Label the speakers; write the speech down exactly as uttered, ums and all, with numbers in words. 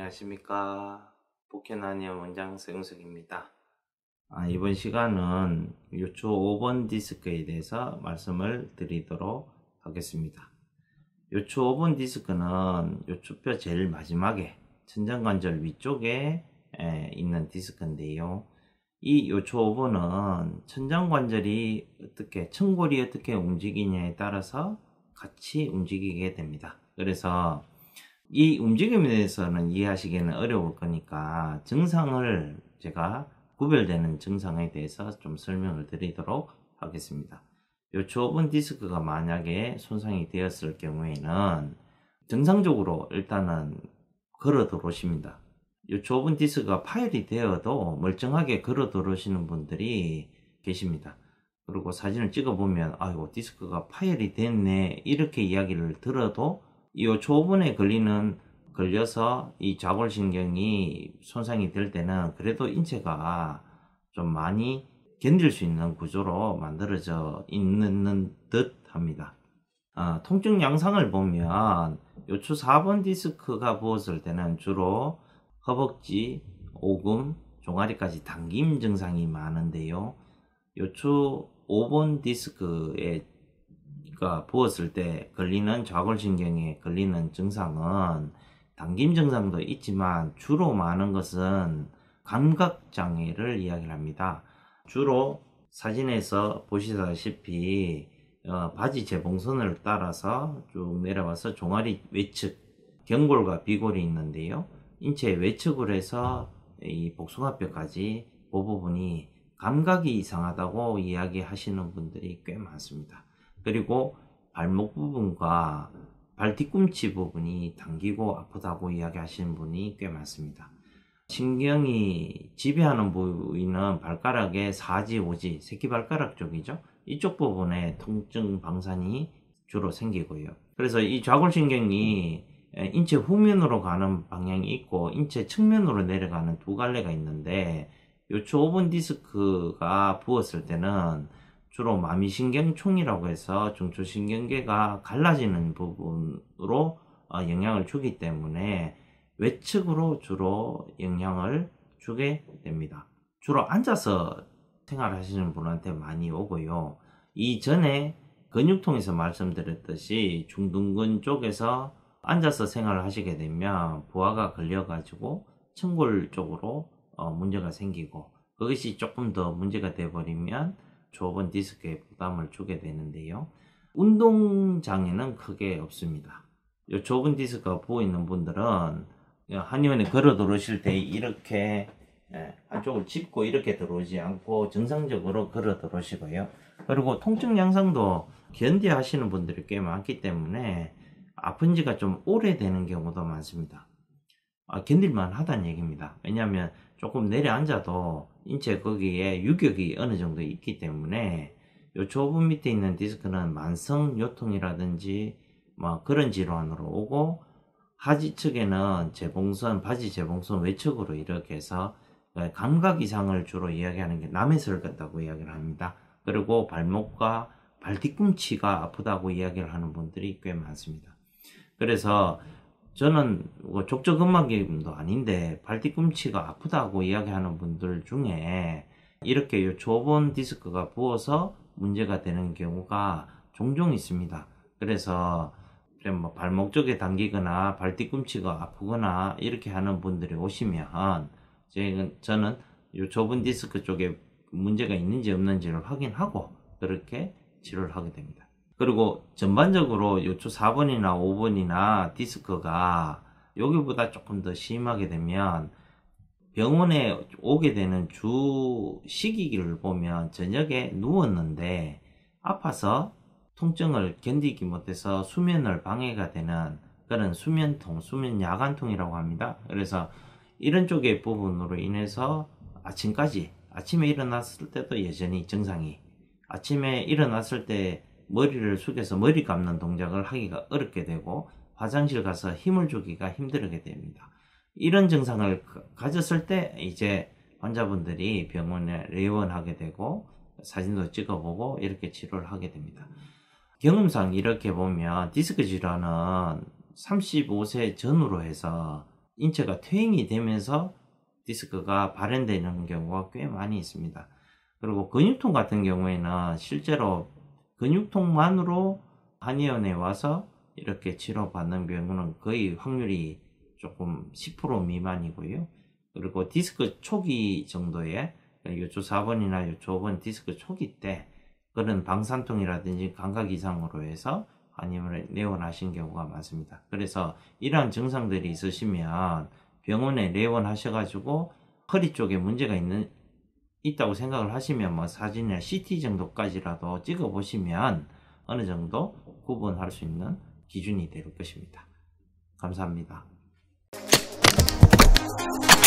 Speaker 1: 안녕하십니까. 복해나니언 원장 서영석입니다. 아, 이번 시간은 요추 오 번 디스크에 대해서 말씀을 드리도록 하겠습니다. 요추 오 번 디스크는 요추뼈 제일 마지막에 천정관절 위쪽에 에, 있는 디스크인데요. 이 요추 오 번은 천정관절이 어떻게, 천골이 어떻게 움직이냐에 따라서 같이 움직이게 됩니다. 그래서 이 움직임에 대해서는 이해하시기에는 어려울 거니까 증상을 제가 구별되는 증상에 대해서 좀 설명을 드리도록 하겠습니다. 요추 오 번 디스크가 만약에 손상이 되었을 경우에는 정상적으로 일단은 걸어 들어오십니다. 요추 오 번 디스크가 파열이 되어도 멀쩡하게 걸어 들어오시는 분들이 계십니다. 그리고 사진을 찍어 보면 아이고 디스크가 파열이 됐네 이렇게 이야기를 들어도 이 요추 오 번에 걸리는 걸려서 이 좌골신경이 손상이 될 때는 그래도 인체가 좀 많이 견딜 수 있는 구조로 만들어져 있는 듯 합니다. 아, 통증 양상을 보면 요추 사 번 디스크가 부었을 때는 주로 허벅지, 오금, 종아리까지 당김 증상이 많은데요. 요추 오 번 디스크에 가 부었을 때 걸리는 좌골신경에 걸리는 증상은 당김 증상도 있지만 주로 많은 것은 감각장애를 이야기를 합니다. 주로 사진에서 보시다시피 어, 바지 재봉선을 따라서 쭉 내려와서 종아리 외측, 경골과 비골이 있는데요. 인체 외측으로 해서 이 복숭아뼈까지 그 부분이 감각이 이상하다고 이야기하시는 분들이 꽤 많습니다. 그리고 발목 부분과 발 뒤꿈치 부분이 당기고 아프다고 이야기하시는 분이 꽤 많습니다. 신경이 지배하는 부위는 발가락의 사지, 오지, 새끼발가락 쪽이죠. 이쪽 부분에 통증 방산이 주로 생기고요. 그래서 이 좌골신경이 인체 후면으로 가는 방향이 있고 인체 측면으로 내려가는 두 갈래가 있는데 요추 오 번 디스크가 부었을 때는 주로 마미신경총이라고 해서 중추신경계가 갈라지는 부분으로 영향을 주기 때문에 외측으로 주로 영향을 주게 됩니다. 주로 앉아서 생활하시는 분한테 많이 오고요. 이전에 근육통에서 말씀드렸듯이 중둔근 쪽에서 앉아서 생활을 하시게 되면 부하가 걸려가지고 천골 쪽으로 문제가 생기고 그것이 조금 더 문제가 돼버리면 오 번 디스크에 부담을 주게 되는데요. 운동장애는 크게 없습니다. 요추 오 번 디스크가 부어있는 분들은 한의원에 걸어 들어오실 때 이렇게 한쪽을 짚고 이렇게 들어오지 않고 정상적으로 걸어 들어오시고요. 그리고 통증 양상도 견디하시는 분들이 꽤 많기 때문에 아픈 지가 좀 오래되는 경우도 많습니다. 아, 견딜만 하다는 얘기입니다. 왜냐하면 조금 내려앉아도 인체 거기에 유격이 어느 정도 있기 때문에 요추 오 번 밑에 있는 디스크는 만성 요통이라든지 뭐 그런 질환으로 오고 하지 측에는 재봉선, 바지 재봉선 외측으로 이렇게 해서 감각 이상을 주로 이야기하는 게 남해설 같다고 이야기를 합니다. 그리고 발목과 발 뒤꿈치가 아프다고 이야기를 하는 분들이 꽤 많습니다. 그래서 저는 족저근막염도 아닌데 발 뒤꿈치가 아프다고 이야기하는 분들 중에 이렇게 요추 오 번 디스크가 부어서 문제가 되는 경우가 종종 있습니다. 그래서 뭐 발목 쪽에 당기거나 발 뒤꿈치가 아프거나 이렇게 하는 분들이 오시면 저는 요추 오 번 디스크 쪽에 문제가 있는지 없는지를 확인하고 그렇게 치료를 하게 됩니다. 그리고 전반적으로 요추 사 번이나 오 번이나 디스크가 여기보다 조금 더 심하게 되면 병원에 오게 되는 주 시기를 보면 저녁에 누웠는데 아파서 통증을 견디지 못해서 수면을 방해가 되는 그런 수면통, 수면야간통이라고 합니다. 그래서 이런 쪽의 부분으로 인해서 아침까지, 아침에 일어났을 때도 여전히 증상이, 아침에 일어났을 때 머리를 숙여서 머리 감는 동작을 하기가 어렵게 되고 화장실 가서 힘을 주기가 힘들게 됩니다. 이런 증상을 가졌을 때 이제 환자분들이 병원에 내원하게 되고 사진도 찍어보고 이렇게 치료를 하게 됩니다. 경험상 이렇게 보면 디스크 질환은 삼십오 세 전후로 해서 인체가 퇴행이 되면서 디스크가 발현되는 경우가 꽤 많이 있습니다. 그리고 근육통 같은 경우에는 실제로 근육통만으로 한의원에 와서 이렇게 치료받는 경우는 거의 확률이 조금 십 퍼센트 미만이고요. 그리고 디스크 초기 정도의 요초 사 번이나 요초 오 번 디스크 초기 때 그런 방산통이라든지 감각 이상으로 해서 한의원에 내원하신 경우가 많습니다. 그래서 이러한 증상들이 있으시면 병원에 내원하셔가지고 허리 쪽에 문제가 있는 있다고 생각을 하시면 뭐 사진이나 씨티 정도까지라도 찍어 보시면 어느 정도 구분할 수 있는 기준이 될 것입니다. 감사합니다.